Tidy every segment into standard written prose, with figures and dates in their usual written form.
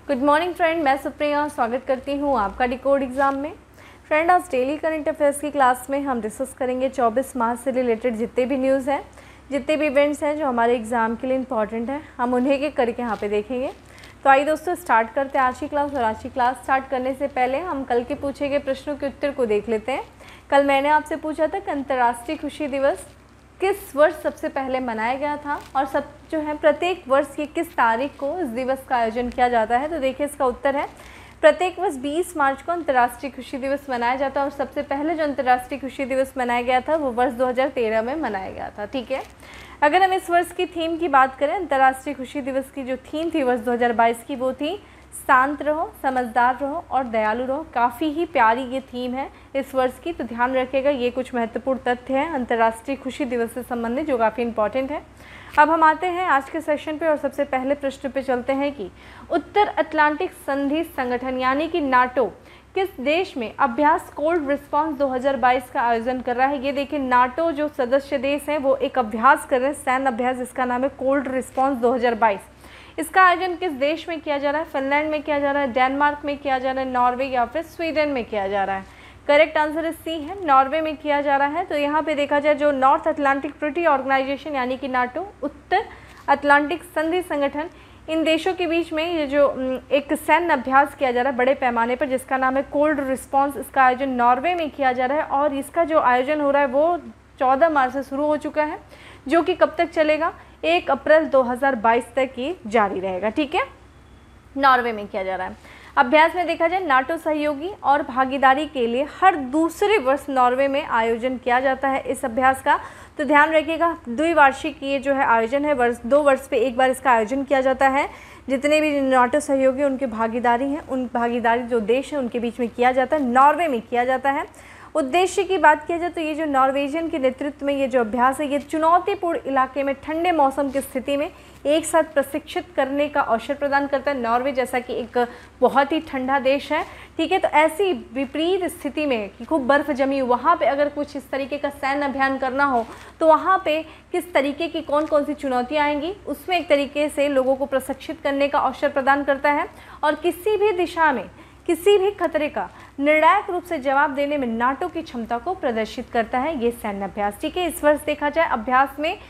Good morning friend, मैं सुप्रिया स्वागत करती हूँ आपका डिकोड एग्ज़ाम में। फ्रेंड, आज डेली करंट अफेयर्स की क्लास में हम डिस्कस करेंगे 24 मार्च से रिलेटेड जितने भी न्यूज़ हैं, जितने भी इवेंट्स हैं जो हमारे एग्ज़ाम के लिए इंपॉर्टेंट है, हम उन्हें के करके यहाँ पे देखेंगे। तो आइए दोस्तों स्टार्ट करते हैं आज की क्लास। और आज की क्लास स्टार्ट करने से पहले हम कल के पूछे गए प्रश्नों के उत्तर को देख लेते हैं। कल मैंने आपसे पूछा था कि अंतर्राष्ट्रीय खुशी दिवस किस वर्ष सबसे पहले मनाया गया था और सब जो है प्रत्येक वर्ष की किस तारीख को इस दिवस का आयोजन किया जाता है। तो देखिए इसका उत्तर है प्रत्येक वर्ष 20 मार्च को अंतर्राष्ट्रीय खुशी दिवस मनाया जाता है और सबसे पहले जो अंतर्राष्ट्रीय खुशी दिवस मनाया गया था वो वर्ष 2013 में मनाया गया था। ठीक है, अगर हम इस वर्ष की थीम की बात करें, अंतर्राष्ट्रीय खुशी दिवस की जो थीम थी वर्ष 2022 की वो थी शांत रहो, समझदार रहो और दयालु रहो। काफ़ी ही प्यारी ये थीम है इस वर्ष की, तो ध्यान रखिएगा। ये कुछ महत्वपूर्ण तथ्य हैं अंतर्राष्ट्रीय खुशी दिवस से संबंधित जो काफ़ी इंपॉर्टेंट है। अब हम आते हैं आज के सेशन पे और सबसे पहले प्रश्न पे चलते हैं कि उत्तर अटलांटिक संधि संगठन यानी कि नाटो किस देश में अभ्यास कोल्ड रिस्पांस 2022 का आयोजन कर रहा है। ये देखिए, नाटो जो सदस्य देश हैं वो एक अभ्यास कर रहे हैं, सैन्य अभ्यास, जिसका नाम है कोल्ड रिस्पांस 2022। इसका आयोजन किस देश में किया जा रहा है? फिनलैंड में किया जा रहा है, डेनमार्क में किया जा रहा है, नॉर्वे या फिर स्वीडन में किया जा रहा है। करेक्ट आंसर इस सी है, नॉर्वे में किया जा रहा है। तो यहाँ पे देखा जाए जो नॉर्थ अटलांटिक ट्रीटी ऑर्गेनाइजेशन यानी कि नाटो, उत्तर अटलांटिक संधि संगठन, इन देशों के बीच में ये जो एक सैन्य अभ्यास किया जा रहा है बड़े पैमाने पर जिसका नाम है कोल्ड रिस्पांस, इसका आयोजन नॉर्वे में किया जा रहा है और इसका जो आयोजन हो रहा है वो 14 मार्च से शुरू हो चुका है, जो कि कब तक चलेगा? 1 अप्रैल 2022 तक ये जारी रहेगा। ठीक है, नॉर्वे में किया जा रहा है। अभ्यास में देखा जाए नाटो सहयोगी और भागीदारी के लिए हर दूसरे वर्ष नॉर्वे में आयोजन किया जाता है इस अभ्यास का। तो ध्यान रखिएगा, द्विवार्षिक ये जो है आयोजन है, 2 वर्ष पे एक बार इसका आयोजन किया जाता है। जितने भी नाटो सहयोगी उनकी भागीदारी है, उन भागीदारी जो देश है उनके बीच में किया जाता है, नॉर्वे में किया जाता है। उद्देश्य की बात किया जाए तो ये जो नॉर्वेजियन के नेतृत्व में ये जो अभ्यास है ये चुनौतीपूर्ण इलाके में ठंडे मौसम की स्थिति में एक साथ प्रशिक्षित करने का अवसर प्रदान करता है। नॉर्वे जैसा कि एक बहुत ही ठंडा देश है, ठीक है, तो ऐसी विपरीत स्थिति में कि खूब बर्फ़ जमी, वहाँ पे अगर कुछ इस तरीके का सैन्य अभियान करना हो तो वहाँ पे किस तरीके की कौन कौन सी चुनौतियाँ आएंगी, उसमें एक तरीके से लोगों को प्रशिक्षित करने का अवसर प्रदान करता है और किसी भी दिशा में किसी भी खतरे का निर्णायक रूप से जवाब देने में नाटो की क्षमता को प्रदर्शित करता है ये सैन्य अभ्यास। ठीक है, इस वर्ष देखा जाए अभ्यास में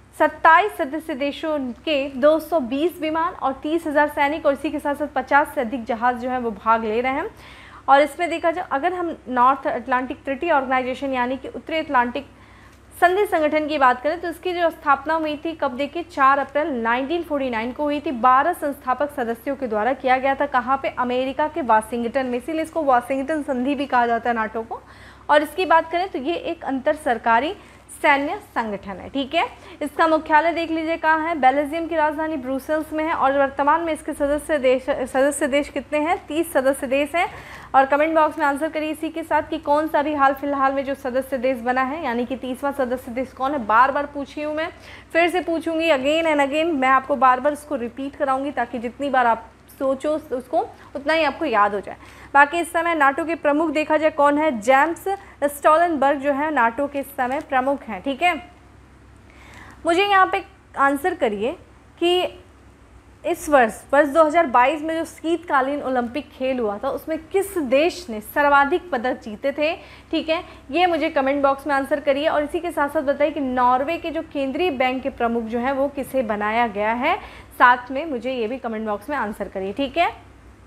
27 सदस्य देशों के 220 विमान और 30,000 सैनिक और इसी के साथ साथ 50 से अधिक जहाज़ जो हैं वो भाग ले रहे हैं। और इसमें देखा जाए अगर हम नॉर्थ अटलांटिक ट्रीटी ऑर्गेनाइजेशन यानी कि उत्तरी अटलांटिक संधि संगठन की बात करें तो इसकी जो स्थापना हुई थी कब? देखिए 4 अप्रैल 1949 को हुई थी। 12 संस्थापक सदस्यों के द्वारा किया गया था। कहाँ पे? अमेरिका के वाशिंगटन में, इसीलिए इसको वाशिंगटन संधि भी कहा जाता है नाटो को। और इसकी बात करें तो ये एक अंतर सरकारी सैन्य संगठन है। ठीक है, इसका मुख्यालय देख लीजिए कहाँ है? बेल्जियम की राजधानी ब्रुसेल्स में है और वर्तमान में इसके सदस्य देश कितने हैं? 30 सदस्य देश हैं। और कमेंट बॉक्स में आंसर करिए इसी के साथ कि कौन सा भी हाल फिलहाल में जो सदस्य देश बना है यानी कि 30वां सदस्य देश कौन है। बार बार पूछी हूँ मैं, फिर से पूछूंगी अगेन एंड अगेन, मैं आपको बार बार इसको रिपीट कराऊंगी ताकि जितनी बार आप सोचो उसको उतना ही आपको याद हो जाए। बाकी इस समय नाटो के प्रमुख देखा जाए कौन है? जेम्स स्टोलनबर्ग जो है नाटो के इस समय प्रमुख हैं। ठीक है, मुझे यहाँ पे आंसर करिए कि इस वर्ष 2022 में जो शीतकालीन ओलंपिक खेल हुआ था उसमें किस देश ने सर्वाधिक पदक जीते थे। ठीक है, ये मुझे कमेंट बॉक्स में आंसर करिए और इसी के साथ साथ बताइए कि नॉर्वे के जो केंद्रीय बैंक के प्रमुख जो हैं वो किसे बनाया गया है, साथ में मुझे ये भी कमेंट बॉक्स में आंसर करिए। ठीक है,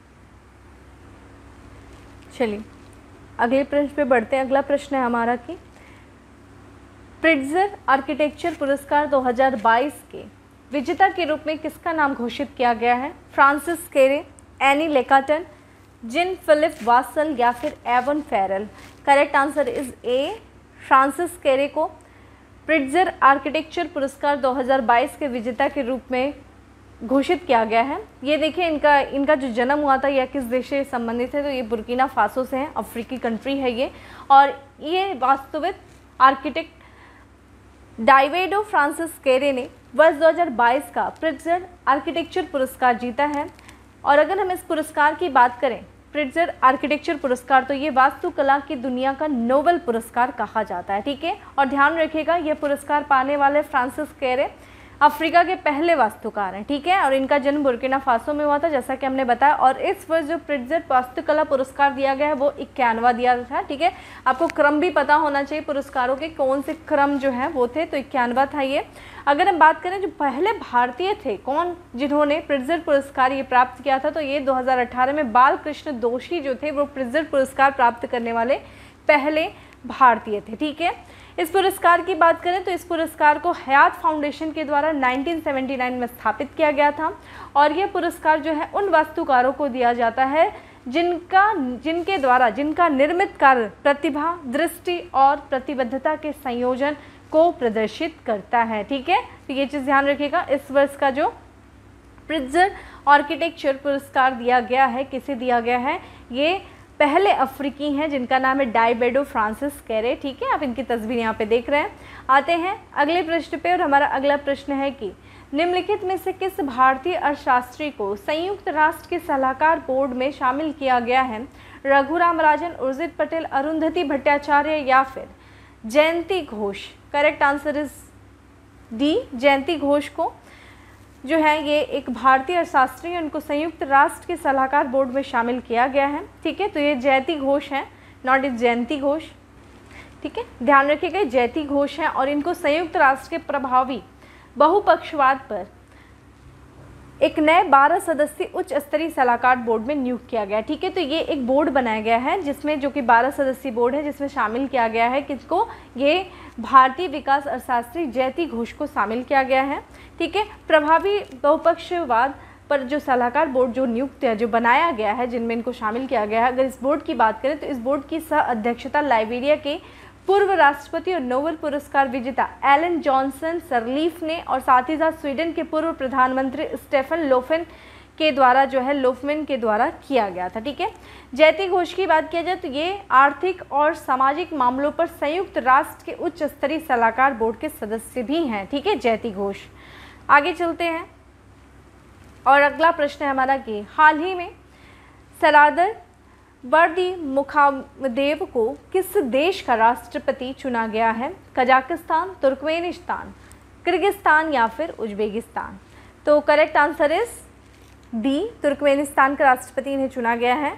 चलिए अगले प्रश्न पे बढ़ते हैं। अगला प्रश्न है हमारा कि प्रिट्जर आर्किटेक्चर पुरस्कार 2022 के विजेता के रूप में किसका नाम घोषित किया गया है? Francis Kere, Anne Lacaton, Jean Philippe Vassal या फिर Yvonne Farrell. Correct answer is A, Francis Kere को प्रिट्जर आर्किटेक्चर पुरस्कार 2022 के विजेता के रूप में घोषित किया गया है। ये देखिए इनका जो जन्म हुआ था यह किस देश से संबंधित है? तो ये बुर्किना फासो से है, अफ्रीकी कंट्री है ये। और ये वास्तविक आर्किटेक्ट डाइवेडो फ्रांसिस केरे ने वर्ष 2022 का प्रिट्जर आर्किटेक्चर पुरस्कार जीता है। और अगर हम इस पुरस्कार की बात करें, प्रिट्जर आर्किटेक्चर पुरस्कार, तो ये वास्तुकला की दुनिया का नोबेल पुरस्कार कहा जाता है। ठीक है, और ध्यान रखिएगा ये पुरस्कार पाने वाले फ्रांसिस केरे अफ्रीका के पहले वास्तुकार हैं, ठीक है, और इनका जन्म बुर्किना फासो में हुआ था जैसा कि हमने बताया। और इस वर्ष जो प्रिट्जर वास्तुकला पुरस्कार दिया गया है वो 51वां दिया था, ठीक है। आपको क्रम भी पता होना चाहिए पुरस्कारों के, कौन से क्रम जो है वो थे, तो 51वां था ये। अगर हम बात करें जो पहले भारतीय थे कौन जिन्होंने प्रिट्जर पुरस्कार ये प्राप्त किया था, तो ये 2018 में बालकृष्ण दोषी जो थे वो प्रिट्जर पुरस्कार प्राप्त करने वाले पहले भारतीय थे, ठीक है। इस पुरस्कार की बात करें तो इस पुरस्कार को हयात फाउंडेशन के द्वारा 1979 में स्थापित किया गया था। और यह पुरस्कार जो है उन वास्तुकारों को दिया जाता है जिनका निर्मित कार्य प्रतिभा, दृष्टि और प्रतिबद्धता के संयोजन को प्रदर्शित करता है, ठीक है। तो ये चीज़ ध्यान रखिएगा। इस वर्ष का जो प्रिट्जर आर्किटेक्चर पुरस्कार दिया गया है, किसे दिया गया है, ये पहले अफ्रीकी हैं जिनका नाम है डाइबेडो फ्रांसिस कैरे, ठीक है। आप इनकी तस्वीर यहाँ पे देख रहे हैं। आते हैं अगले प्रश्न पे, और हमारा अगला प्रश्न है कि निम्नलिखित में से किस भारतीय अर्थशास्त्री को संयुक्त राष्ट्र के सलाहकार बोर्ड में शामिल किया गया है? रघुराम राजन, उर्जित पटेल, अरुंधति भट्टाचार्य या फिर Jayanti Ghosh? Correct answer is D, Jayanti Ghosh को जो है ये एक भारतीय अर्थशास्त्री है, उनको संयुक्त राष्ट्र के सलाहकार बोर्ड में शामिल किया गया है, ठीक है। तो ये जयंती घोष है, नॉट इज जयंती घोष, ठीक है, ध्यान रखिएगा, जयंती घोष है। और इनको संयुक्त राष्ट्र के प्रभावी बहुपक्षवाद पर एक नए 12 सदस्यीय उच्च स्तरीय सलाहकार बोर्ड में नियुक्त किया गया, ठीक है। तो ये एक बोर्ड बनाया गया है जिसमें जो कि 12 सदस्यीय बोर्ड है, जिसमें शामिल किया गया है किसको? ये भारतीय विकास अर्थशास्त्री जयंती घोष को शामिल किया गया है, ठीक है। प्रभावी बहुपक्षवाद पर जो सलाहकार बोर्ड जो नियुक्त है, जो बनाया गया है, जिनमें इनको शामिल किया गया है, अगर इस बोर्ड की बात करें तो इस बोर्ड की सह अध्यक्षता लाइबेरिया के पूर्व राष्ट्रपति और नोबेल पुरस्कार विजेता एलन जॉनसन सरलीफ ने, और साथ ही साथ स्वीडन के पूर्व प्रधानमंत्री स्टेफन लोफेन के द्वारा किया गया था, ठीक है। जयंती घोष की बात किया जाए तो ये आर्थिक और सामाजिक मामलों पर संयुक्त राष्ट्र के उच्च स्तरीय सलाहकार बोर्ड के सदस्य भी हैं, ठीक है, जयंती घोष। आगे चलते हैं और अगला प्रश्न है हमारा कि हाल ही में सरादर बर्दी मुखामदेव को किस देश का राष्ट्रपति चुना गया है? कजाकिस्तान, तुर्कमेनिस्तान, किर्गिस्तान या फिर उज्बेकिस्तान? तो correct answer is D, Turkmenistan का राष्ट्रपति इन्हें चुना गया है,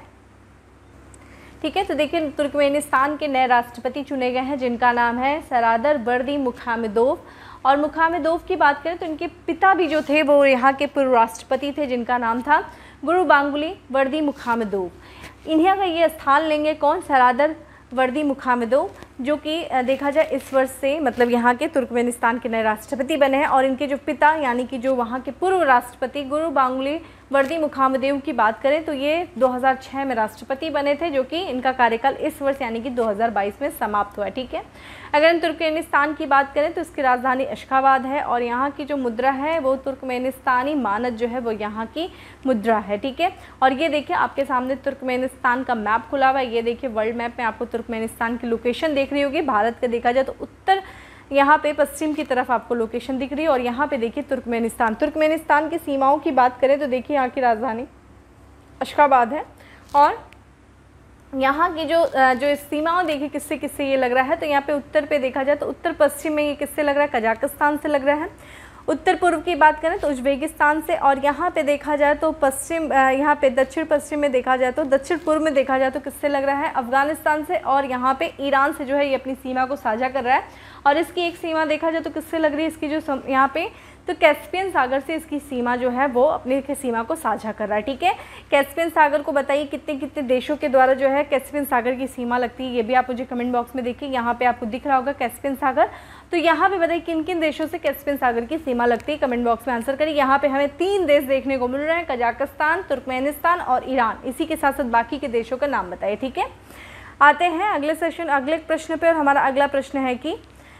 ठीक है। तो देखिए तुर्कमेनिस्तान के नए राष्ट्रपति चुने गए हैं जिनका नाम है सरादर बर्दी मुखामदोव। और मुखामदोव की बात करें तो इनके पिता भी जो थे वो यहाँ के पूर्व राष्ट्रपति थे जिनका नाम था गुरुबांगुली बर्दी मुखामदोव। इन्हीं का ये स्थान लेंगे कौन? सरादर बर्दी मुखामदोव, जो कि देखा जाए इस वर्ष से मतलब यहाँ के तुर्कमेनिस्तान के नए राष्ट्रपति बने हैं। और इनके जो पिता यानी कि जो वहाँ के पूर्व राष्ट्रपति गुरुबांगुली बर्दी मुखामदेव की बात करें तो ये 2006 में राष्ट्रपति बने थे, जो कि इनका कार्यकाल इस वर्ष यानी कि 2022 में समाप्त हुआ है, ठीक है। अगर हम तुर्कमेनिस्तान की बात करें तो इसकी राजधानी अशखाबाद है और यहाँ की जो मुद्रा है वो तुर्कमेनिस्तानी मानद जो है वो यहाँ की मुद्रा है, ठीक है। और ये देखिए आपके सामने तुर्कमेनिस्तान का मैप खुला हुआ है। ये देखिए वर्ल्ड मैप में आपको तुर्कमेनिस्तान की लोकेशन देख रही होगी। भारत का देखा जाए तो उत्तर यहाँ पे पश्चिम की तरफ आपको लोकेशन दिख रही है और यहाँ पे देखिए तुर्कमेनिस्तान की सीमाओं की बात करें तो देखिए यहाँ की राजधानी अशखाबाद है। और यहाँ की जो सीमाओं देखिए किससे किससे ये लग रहा है, तो यहाँ पे उत्तर पे देखा जाए तो उत्तर पश्चिम में ये किससे लग रहा है? कजाकिस्तान से लग रहा है। उत्तर पूर्व की बात करें तो उज्बेकिस्तान से। और यहाँ पे देखा जाए तो पश्चिम यहाँ पे दक्षिण पश्चिम में देखा जाए तो दक्षिण पूर्व में देखा जाए तो किससे लग रहा है? अफगानिस्तान से। और यहाँ पे ईरान से जो है ये अपनी सीमा को साझा कर रहा है। और इसकी एक सीमा देखा जाए तो किससे लग रही है? इसकी जो यहाँ पे तो कैस्पियन सागर से इसकी सीमा जो है वो अपनी सीमा को साझा कर रहा है, ठीक है। कैस्पियन सागर को बताइए कितने कितने देशों के द्वारा जो है कैस्पियन सागर की सीमा लगती है, ये भी आप मुझे कमेंट बॉक्स में देखिए। यहाँ पे आपको दिख रहा होगा कैस्पियन सागर, तो यहाँ पे बताइए किन किन देशों से कैस्पियन सागर की सीमा लगती है, कमेंट बॉक्स में आंसर करिए। यहाँ पे हमें 3 देश देखने को मिल रहे हैं, कजाकिस्तान, तुर्कमेनिस्तान और ईरान। इसी के साथ साथ बाकी के देशों का नाम बताइए, ठीक है। आते हैं अगले प्रश्न पे। और हमारा अगला प्रश्न है कि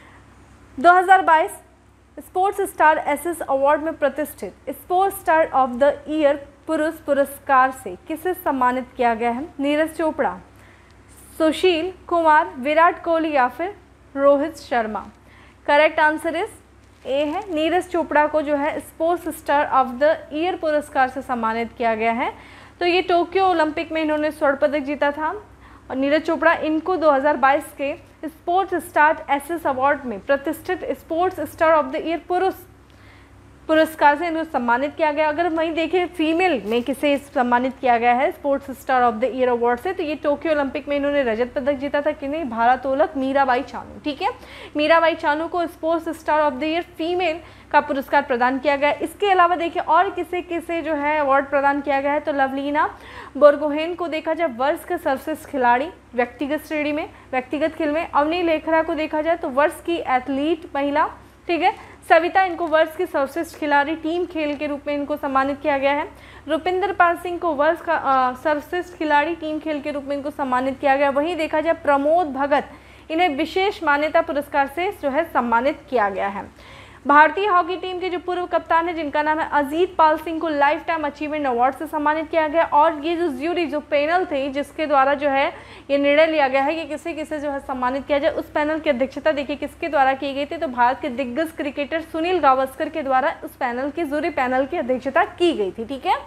2022 स्पोर्ट्स स्टार एसेस अवार्ड में प्रतिष्ठित sports star of the year पुरुष पुरस्कार से किसे सम्मानित किया गया है? नीरज चोपड़ा, सुशील कुमार, विराट कोहली या फिर Rohit Sharma? Correct answer is A है, नीरज चोपड़ा को जो है sports star of the year पुरस्कार से सम्मानित किया गया है। तो ये टोक्यो ओलंपिक में इन्होंने स्वर्ण पदक जीता था और नीरज चोपड़ा इनको 2022 के स्पोर्ट्स स्टार एसेस अवार्ड में प्रतिष्ठित sports star of the year पुरुष पुरस्कार से इनको सम्मानित किया गया। अगर वहीं देखें फीमेल में किसे सम्मानित किया गया है sports star of the year award से, तो ये टोक्यो ओलंपिक में इन्होंने रजत पदक जीता था कि नहीं, भारोत्तोलक मीराबाई चानू। ठीक है, मीराबाई चानू को sports star of the year female का पुरस्कार प्रदान किया गया। इसके अलावा देखिए और किसे जो है अवार्ड प्रदान किया गया है, तो लवलीना बोरगोहेन को देखा जाए वर्ष का सर्वश्रेष्ठ खिलाड़ी व्यक्तिगत श्रेणी में, व्यक्तिगत खेल में। अवनी लेखरा को देखा जाए तो वर्ष की एथलीट महिला। ठीक है, सविता, इनको वर्ष की सर्वश्रेष्ठ खिलाड़ी टीम खेल के रूप में इनको सम्मानित किया गया है। रुपिंदर पाल सिंह को वर्ष का सर्वश्रेष्ठ खिलाड़ी टीम खेल के रूप में इनको सम्मानित किया गया। वहीं देखा जाए प्रमोद भगत, इन्हें विशेष मान्यता पुरस्कार से जो है सम्मानित किया गया है। भारतीय हॉकी टीम के जो पूर्व कप्तान है जिनका नाम है अजीत पाल सिंह को लाइफ टाइम अचीवमेंट अवार्ड से सम्मानित किया गया। और ये जो ज्यूरी जो पैनल थे जिसके द्वारा जो है ये निर्णय लिया गया है कि किसे किसे जो है सम्मानित किया जाए, उस पैनल की अध्यक्षता देखिए किसके द्वारा की गई थी, तो भारत के दिग्गज क्रिकेटर सुनील गावस्कर के द्वारा उस पैनल की ज्यूरी पैनल की अध्यक्षता की गई थी। ठीक है,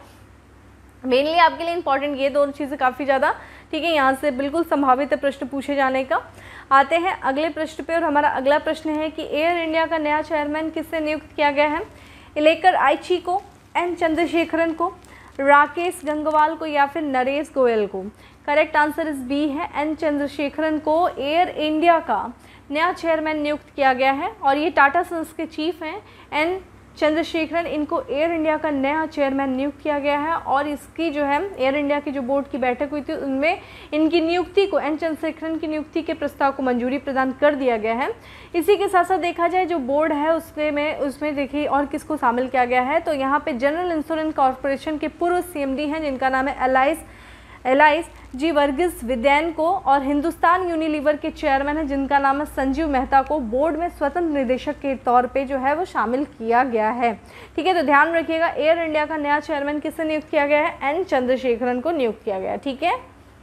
मेनली आपके लिए इंपॉर्टेंट ये दोनों चीज़ें काफ़ी ज़्यादा, ठीक है, यहाँ से बिल्कुल संभावित है प्रश्न पूछे जाने का। आते हैं अगले प्रश्न पे, और हमारा अगला प्रश्न है कि एयर इंडिया का नया चेयरमैन किससे नियुक्त किया गया है। इलेकर आइची को, एन चंद्रशेखरन को, राकेश गंगवाल को या फिर नरेश गोयल को। करेक्ट आंसर इस बी है, एन चंद्रशेखरन को एयर इंडिया का नया चेयरमैन नियुक्त किया गया है। और ये टाटा सन्स के चीफ हैं एन चंद्रशेखरन, इनको एयर इंडिया का नया चेयरमैन नियुक्त किया गया है। और इसकी जो है एयर इंडिया की जो बोर्ड की बैठक हुई थी उनमें इनकी नियुक्ति को, एन चंद्रशेखरन की नियुक्ति के प्रस्ताव को मंजूरी प्रदान कर दिया गया है। इसी के साथ साथ देखा जाए जो बोर्ड है उसमें देखिए और किसको शामिल किया गया है, तो यहाँ पे जनरल इंश्योरेंस कॉर्पोरेशन के पूर्व CMD हैं जिनका नाम है एलाइस जी वर्गीस विद्यैन को, और हिंदुस्तान यूनिलीवर के चेयरमैन है जिनका नाम है संजीव मेहता को बोर्ड में स्वतंत्र निदेशक के तौर पे जो है वो शामिल किया गया है। ठीक है, तो ध्यान रखिएगा एयर इंडिया का नया चेयरमैन किसे नियुक्त किया गया है, एन चंद्रशेखरन को नियुक्त किया गया है। ठीक है,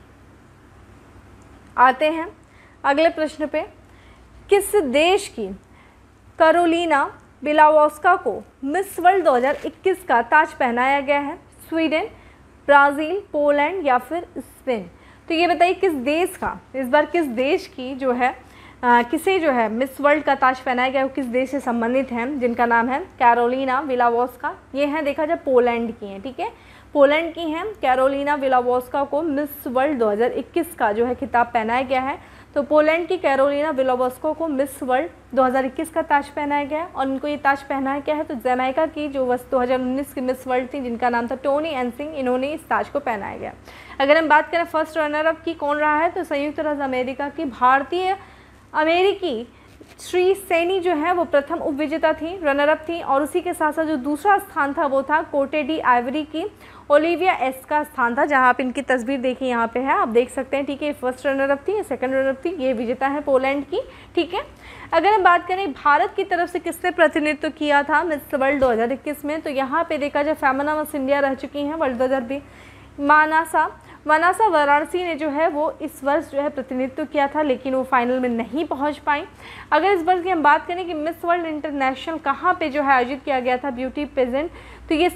आते हैं अगले प्रश्न पे। किस देश की कैरोलिना बिलावोस्का को मिस वर्ल्ड 2021 का ताज पहनाया गया है। स्वीडन, ब्राज़ील, पोलैंड या फिर स्पेन। तो ये बताइए किस देश का, इस बार किस देश की जो है किसे जो है मिस वर्ल्ड का ताज पहनाया गया, वो किस देश से संबंधित हैं जिनका नाम है कैरोलिना विलावोस्का। ये हैं देखा जाए पोलैंड की हैं। ठीक है, पोलैंड की हैं कैरोलिना विलावोस्का को मिस वर्ल्ड 2021 का जो है खिताब पहनाया गया है। तो पोलैंड की कैरोलिना विलावोस्का को मिस वर्ल्ड 2021 का ताज पहनाया गया है। और इनको ये ताज पहनाया गया है तो जमैका की जो 2019 की मिस वर्ल्ड थी जिनका नाम था टोनी एनसिंग, इन्होंने इस ताज को पहनाया गया। अगर हम बात करें फर्स्ट रनर अप की कौन रहा है, तो संयुक्त राज्य अमेरिका की भारतीय अमेरिकी श्री सैनी जो है वो प्रथम उपविजेता थी, रनर अप थी। और उसी के साथ साथ जो दूसरा स्थान था वो था कोटे डी आइवरी की ओलिविया एस का स्थान था, जहाँ आप इनकी तस्वीर देखिए यहाँ पे है, आप देख सकते हैं। ठीक है, फर्स्ट रनर अप थी, सेकंड रनर अप थी, ये विजेता है पोलैंड की। ठीक है, अगर हम बात करें भारत की तरफ से किसने प्रतिनिधित्व किया था मिस वर्ल्ड 2021 में, तो यहाँ पे देखा जाए फेमना मिस इंडिया रह चुकी हैं वर्ल्ड 2020 मानसा वाराणसी ने जो है वो इस वर्ष जो है प्रतिनिधित्व किया था, लेकिन वो फाइनल में नहीं पहुंच पाई। अगर इस वर्ष की हम बात करें कि मिस वर्ल्ड इंटरनेशनल कहाँ पे जो है आयोजित किया गया था ब्यूटी पेजेंट, तो ये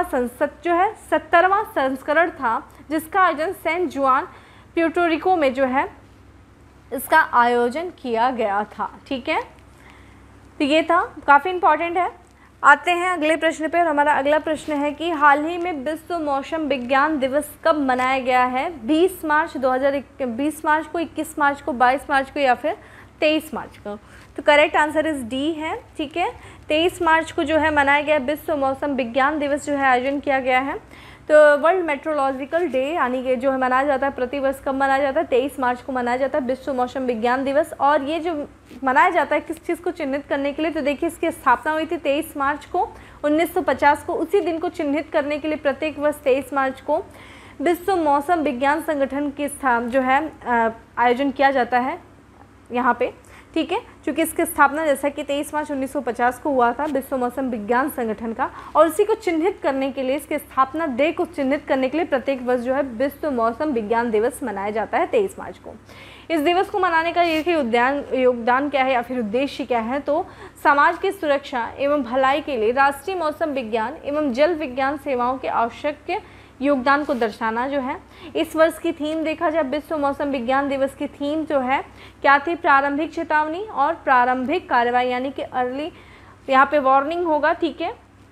17वां संस्करण था जिसका आयोजन सैन जुआन प्यूर्टोरिको में जो है इसका आयोजन किया गया था। ठीक है, तो ये था, काफ़ी इंपॉर्टेंट है। आते हैं अगले प्रश्न पे, और हमारा अगला प्रश्न है कि हाल ही में विश्व मौसम विज्ञान दिवस कब मनाया गया है। 20 मार्च को, 21 मार्च को, 22 मार्च को या फिर 23 मार्च को। तो करेक्ट आंसर इस डी है। ठीक है, 23 मार्च को जो है मनाया गया विश्व मौसम विज्ञान दिवस जो है आयोजन किया गया है। तो वर्ल्ड मेट्रोलॉजिकल डे यानी कि जो है मनाया जाता है प्रतिवर्ष कब मनाया जाता है, 23 मार्च को मनाया जाता है विश्व मौसम विज्ञान दिवस। और ये जो मनाया जाता है किस चीज़ को चिन्हित करने के लिए, तो देखिए इसकी स्थापना हुई थी 23 मार्च को 1950 को। उसी दिन को चिन्हित करने के लिए प्रत्येक वर्ष 23 मार्च को विश्व मौसम विज्ञान संगठन की जो है आयोजन किया जाता है यहाँ पे। ठीक है, क्योंकि इसकी स्थापना जैसा कि 23 मार्च 1950 को हुआ था विश्व मौसम विज्ञान संगठन का, और उसी को चिन्हित करने के लिए, इसके स्थापना डे को चिन्हित करने के लिए प्रत्येक वर्ष जो है विश्व मौसम विज्ञान दिवस मनाया जाता है 23 मार्च को। इस दिवस को मनाने का ये योगदान क्या है या फिर उद्देश्य क्या है, तो समाज की सुरक्षा एवं भलाई के लिए राष्ट्रीय मौसम विज्ञान एवं जल विज्ञान सेवाओं के आवश्यक योगदान को दर्शाना जो है। इस वर्ष की थीम देखा जाए विश्व मौसम विज्ञान दिवस की थीम जो है क्या थी, प्रारंभिक चेतावनी और प्रारंभिक कार्रवाई, यानी कि अर्ली, यहाँ पे वार्निंग होगा। ठीक है,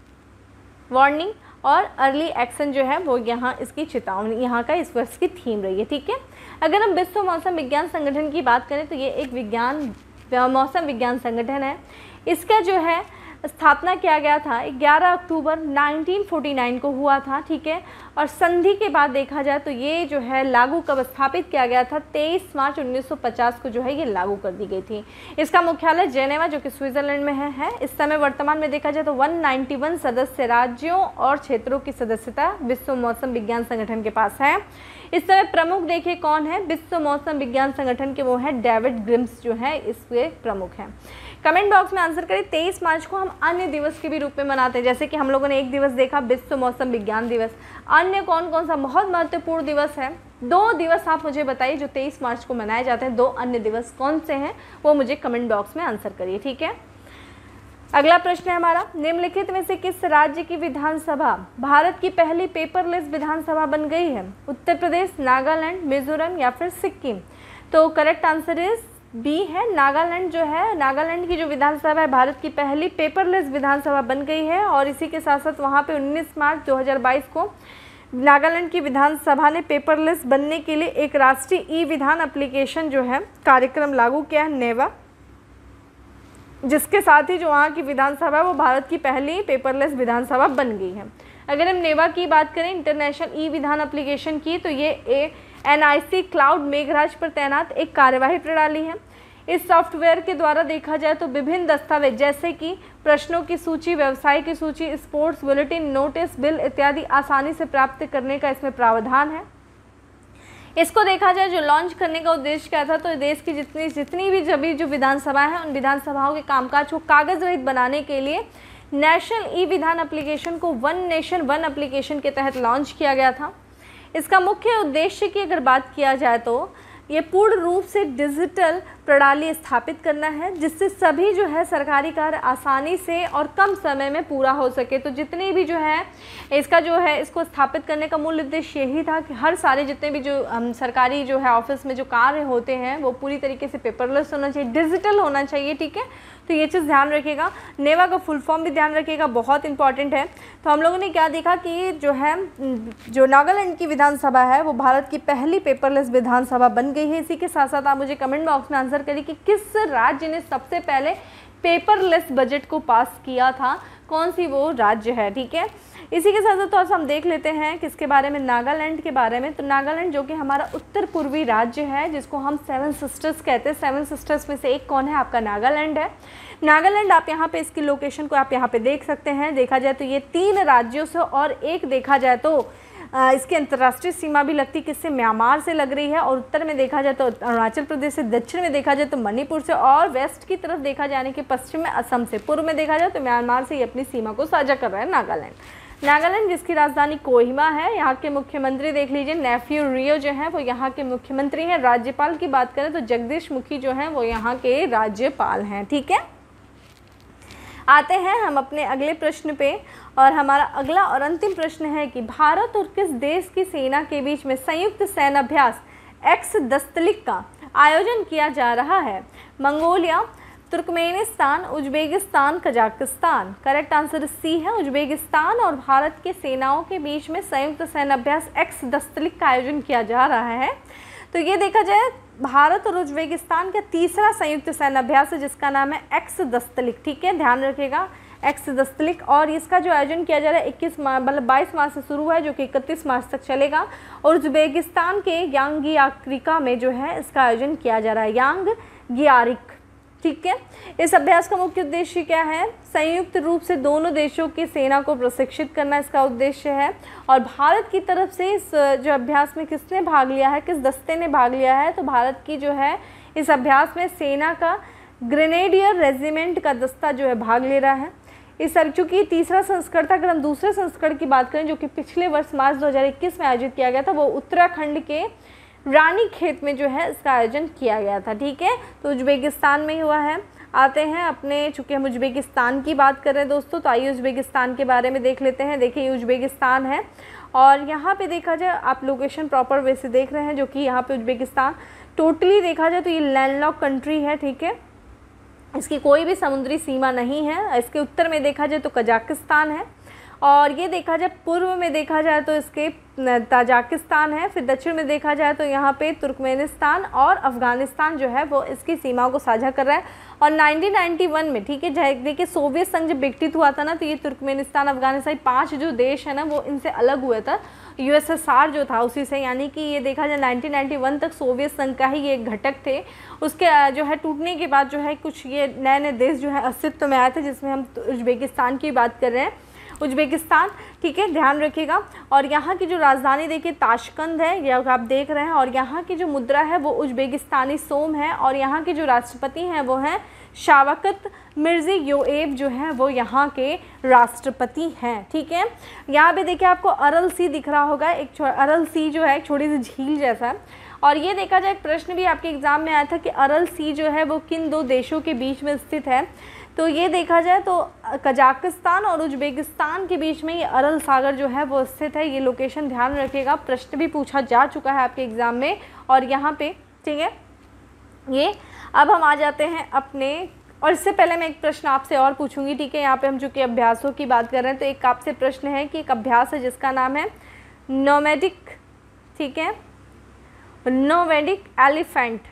वार्निंग और अर्ली एक्शन जो है वो यहाँ इसकी चेतावनी, यहाँ का इस वर्ष की थीम रही है। ठीक है, अगर हम विश्व मौसम विज्ञान संगठन की बात करें तो ये एक मौसम विज्ञान संगठन है। इसका जो है स्थापना किया गया था 11 अक्टूबर 1949 को हुआ था। ठीक है, और संधि के बाद देखा जाए तो ये जो है लागू कब स्थापित किया गया था, 23 मार्च 1950 को जो है ये लागू कर दी गई थी। इसका मुख्यालय जेनेवा जो कि स्विट्जरलैंड में है। इस समय वर्तमान में देखा जाए तो 191 सदस्य राज्यों और क्षेत्रों की सदस्यता विश्व मौसम विज्ञान संगठन के पास है। इस समय प्रमुख देखिए कौन है विश्व मौसम विज्ञान संगठन के, वो है डेविड ग्रिम्स जो है इसके प्रमुख हैं। कमेंट बॉक्स में आंसर करें। 23 मार्च को हम अन्य दिवस के भी रूप में मनाते हैं, जैसे कि हम लोगों ने एक दिवस देखा विश्व मौसम विज्ञान दिवस। अन्य कौन कौन सा बहुत महत्वपूर्ण दिवस है? 2 दिवस आप मुझे बताइए जो 23 मार्च को मनाए जाते हैं। 2 अन्य दिवस कौन से हैं वो मुझे कमेंट बॉक्स में आंसर करिए। ठीक है, अगला प्रश्न है हमारा, निम्नलिखित में से किस राज्य की विधानसभा भारत की पहली पेपरलेस विधानसभा बन गई है? उत्तर प्रदेश, नागालैंड, मिजोरम या फिर सिक्किम? तो करेक्ट आंसर इज बी है, नागालैंड जो है, नागालैंड की जो विधानसभा है भारत की पहली पेपरलेस विधानसभा बन गई है। और इसी के साथ साथ वहाँ पे 19 मार्च 2022 को नागालैंड की विधानसभा ने पेपरलेस बनने के लिए एक राष्ट्रीय ई विधान एप्लीकेशन जो है कार्यक्रम लागू किया है, नेवा, जिसके साथ ही जो वहाँ की विधानसभा है वो भारत की पहली पेपरलेस विधानसभा बन गई है। अगर हम नेवा की बात करें, इंटरनेशनल ई विधान एप्लीकेशन की, तो ये NIC क्लाउड मेघराज पर तैनात एक कार्यवाही प्रणाली है। इस सॉफ्टवेयर के द्वारा देखा जाए तो विभिन्न दस्तावेज जैसे कि प्रश्नों की सूची, व्यवसाय की सूची, स्पोर्ट्स बुलेटिन, नोटिस, बिल इत्यादि आसानी से प्राप्त करने का इसमें प्रावधान है। इसको देखा जाए जो लॉन्च करने का उद्देश्य क्या था, तो देश की जितनी भी जो विधानसभाएं हैं उन विधानसभाओं के कामकाज को कागज रहित बनाने के लिए नेशनल ई विधान एप्लीकेशन को वन नेशन वन एप्लीकेशन के तहत लॉन्च किया गया था। इसका मुख्य उद्देश्य की अगर बात किया जाए तो ये पूर्ण रूप से डिजिटल प्रणाली स्थापित करना है, जिससे सभी जो है सरकारी कार्य आसानी से और कम समय में पूरा हो सके। तो जितने भी जो है इसका जो है इसको स्थापित करने का मूल उद्देश्य यही था कि हर सारे जितने भी जो सरकारी जो है ऑफिस में जो कार्य होते हैं वो पूरी तरीके से पेपरलेस होना चाहिए, डिजिटल होना चाहिए। ठीक है, तो ये चीज़ ध्यान रखिएगा। नेवा का फुल फॉर्म भी ध्यान रखिएगा, बहुत इंपॉर्टेंट है। तो हम लोगों ने क्या देखा कि जो है जो नागालैंड की विधानसभा है वो भारत की पहली पेपरलेस विधानसभा बन गई है। इसी के साथ साथ आप मुझे कमेंट बॉक्स में आंसर करिए कि किस राज्य ने सबसे पहले पेपरलेस बजट को पास किया था, कौन सी वो राज्य है। ठीक है, इसी के साथ साथ तो हम देख लेते हैं किसके बारे में, नागालैंड के बारे में। तो नागालैंड जो कि हमारा उत्तर पूर्वी राज्य है, जिसको हम 7 सिस्टर्स कहते हैं। 7 सिस्टर्स में से एक कौन है? आपका नागालैंड है। नागालैंड आप यहाँ पे इसकी लोकेशन को आप यहाँ पे देख सकते हैं। देखा जाए तो ये 3 राज्यों से और एक देखा जाए तो इसकी अंतर्राष्ट्रीय सीमा भी लगती किससे? म्यांमार से लग रही है। और उत्तर में देखा जाए तो अरुणाचल प्रदेश से, दक्षिण में देखा जाए तो मणिपुर से, और वेस्ट की तरफ देखा जाने के पश्चिम में असम से, पूर्व में देखा जाए तो म्यांमार से ये अपनी सीमा को साझा कर रहा है नागालैंड, जिसकी राजधानी कोहिमा है। यहाँ के मुख्यमंत्री देख लीजिए, नेफ्यू रियो जो है वो यहाँ के मुख्यमंत्री हैं। राज्यपाल की बात करें तो जगदीश मुखी जो हैं वो यहाँ के राज्यपाल हैं। ठीक है, आते हैं हम अपने अगले प्रश्न पे, और हमारा अगला और अंतिम प्रश्न है कि भारत और किस देश की सेना के बीच में संयुक्त सैन्य अभ्यास एक्स-10 का आयोजन किया जा रहा है? Mongolia, Turkmenistan, Uzbekistan, Kazakhstan? Correct answer C है, उज्बेकिस्तान और भारत के सेनाओं के बीच में संयुक्त सैन्य अभ्यास एक्स-10 का आयोजन किया जा रहा है। तो ये देखा जाए भारत और उज्बेकिस्तान का तीसरा संयुक्त सैन्य अभ्यास है, जिसका नाम है एक्स-10। ठीक है, ध्यान रखिएगा, एक्स-10। और इसका जो आयोजन किया जा रहा है 22 मार्च से शुरू है, जो कि 31 मार्च तक चलेगा। और उज्बेकिस्तान के यांगियारिका में जो है इसका आयोजन किया जा रहा है, यांगियारिक। ठीक है, इस अभ्यास का मुख्य उद्देश्य क्या है? संयुक्त रूप से दोनों देशों की सेना को प्रशिक्षित करना इसका उद्देश्य है। और भारत की तरफ से इस जो अभ्यास में किसने भाग लिया है, किस दस्ते ने भाग लिया है? तो भारत की जो है इस अभ्यास में सेना का ग्रेनेडियर रेजिमेंट का दस्ता जो है भाग ले रहा है। इस चूँकि तीसरा संस्करण था, अगर हम दूसरे संस्करण की बात करें जो कि पिछले वर्ष मार्च 2021 में आयोजित किया गया था, वो उत्तराखंड के रानीखेत में जो है इसका आयोजन किया गया था। ठीक है, तो उज्बेकिस्तान में ही हुआ है। आते हैं अपने, चूँकि हम उज्बेकिस्तान की बात कर रहे हैं दोस्तों, तो आइए उज्बेकिस्तान के बारे में देख लेते हैं। देखिए ये उज्बेकिस्तान है, और यहाँ पे देखा जाए आप लोकेशन प्रॉपर वे से देख रहे हैं, जो कि यहाँ पे उज्बेकिस्तान टोटली देखा जाए तो ये लैंडलॉक कंट्री है। ठीक है, इसकी कोई भी समुद्री सीमा नहीं है। इसके उत्तर में देखा जाए तो कजाकिस्तान है, और ये देखा जाए पूर्व में देखा जाए तो इसके ताजिकिस्तान है, फिर दक्षिण में देखा जाए तो यहाँ पे तुर्कमेनिस्तान और अफ़गानिस्तान जो है वो इसकी सीमाओं को साझा कर रहा है। और 1991 में, ठीक है, देखिए सोवियत संघ जब विकसित हुआ था ना, तो ये तुर्कमेनिस्तान, अफ़गानिस्तान 5 जो देश है ना वो इनसे अलग हुआ था, USSR जो था उसी से, यानी कि ये देखा जाए 1991 तक सोवियत संघ का ही ये एक घटक थे। उसके जो है टूटने के बाद जो है कुछ ये नए नए देश जो है अस्तित्व में आए थे, जिसमें हम उज्बेकिस्तान की बात कर रहे हैं, उज्बेकिस्तान, ठीक है, ध्यान रखिएगा। और यहाँ की जो राजधानी देखिए ताशकंद है, ये आप देख रहे हैं, और यहाँ की जो मुद्रा है वो उज्बेकिस्तानी सोम है, और यहाँ के जो राष्ट्रपति हैं वो हैं शावकत मिर्ज़ियोयेव जो है वो यहाँ के राष्ट्रपति हैं, ठीक है। यहाँ पे देखिए आपको अरल सी दिख रहा होगा, एक अरल सी जो है एक छोटी सी झील जैसा है। और ये देखा जाए एक प्रश्न भी आपके एग्ज़ाम में आया था कि अरल सी जो है वो किन 2 देशों के बीच में स्थित है, तो ये देखा जाए तो कजाकिस्तान और उज्बेकिस्तान के बीच में ये अरल सागर जो है वो स्थित है। ये लोकेशन ध्यान रखिएगा, प्रश्न भी पूछा जा चुका है आपके एग्ज़ाम में। और यहाँ पे, ठीक है, ये अब हम आ जाते हैं अपने, और इससे पहले मैं एक प्रश्न आपसे और पूछूंगी, ठीक है। यहाँ पे हम चूँकि अभ्यासों की बात कर रहे हैं तो एक आपसे प्रश्न है कि एक अभ्यास है जिसका नाम है नोमैडिक, ठीक है, नोमैडिक एलिफेंट।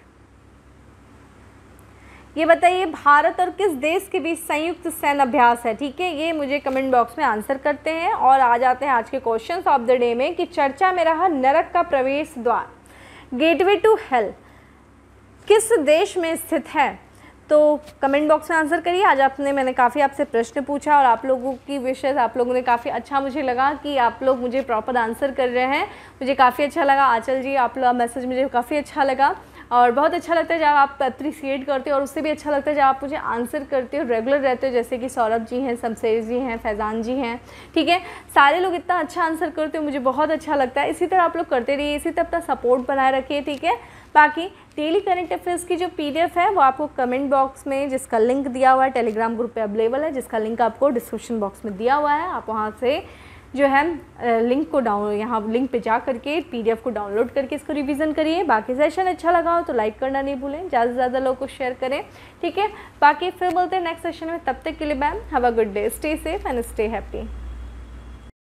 ये बताइए भारत और किस देश के बीच संयुक्त सैन्य अभ्यास है, ठीक है। ये मुझे कमेंट बॉक्स में आंसर करते हैं। और आ जाते हैं आज के क्वेश्चंस ऑफ द डे में कि चर्चा में रहा नरक का प्रवेश द्वार, गेटवे टू हेल, किस देश में स्थित है, तो कमेंट बॉक्स में आंसर करिए। आज मैंने काफ़ी आपसे प्रश्न पूछा और आप लोगों की विशेष, आप लोगों ने काफ़ी अच्छा, मुझे लगा कि आप लोग मुझे प्रॉपर आंसर कर रहे हैं, मुझे काफ़ी अच्छा लगा। आंचल जी, आप लोग मैसेज मुझे काफ़ी अच्छा लगा, और बहुत अच्छा लगता है जब आप अप्रिशिएट करते हो, और उससे भी अच्छा लगता है जब आप मुझे आंसर करते हो, रेगुलर रहते हो, जैसे कि सौरभ जी हैं, शमशेर जी हैं, फैज़ान जी हैं, ठीक है। सारे लोग इतना अच्छा आंसर करते हो, मुझे बहुत अच्छा लगता है। इसी तरह आप लोग करते रहिए, इसी तरह अपना सपोर्ट बनाए रखिए, ठीक है। बाकी डेली करंट अफेयर्स की जो PDF है वो आपको कमेंट बॉक्स में, जिसका लिंक दिया हुआ है, टेलीग्राम ग्रुप पे अवेलेबल है, जिसका लिंक आपको डिस्क्रिप्शन बॉक्स में दिया हुआ है। आप वहाँ से जो है लिंक को यहाँ लिंक पे जा करके PDF को डाउनलोड करके इसको रिवीजन करिए। बाकी सेशन अच्छा लगा हो तो लाइक करना नहीं भूलें, ज़्यादा से ज़्यादा लोगों को शेयर करें, ठीक है। बाकी फिर बोलते हैं नेक्स्ट सेशन में, तब तक के लिए ma'am have a good day, stay safe and stay happy.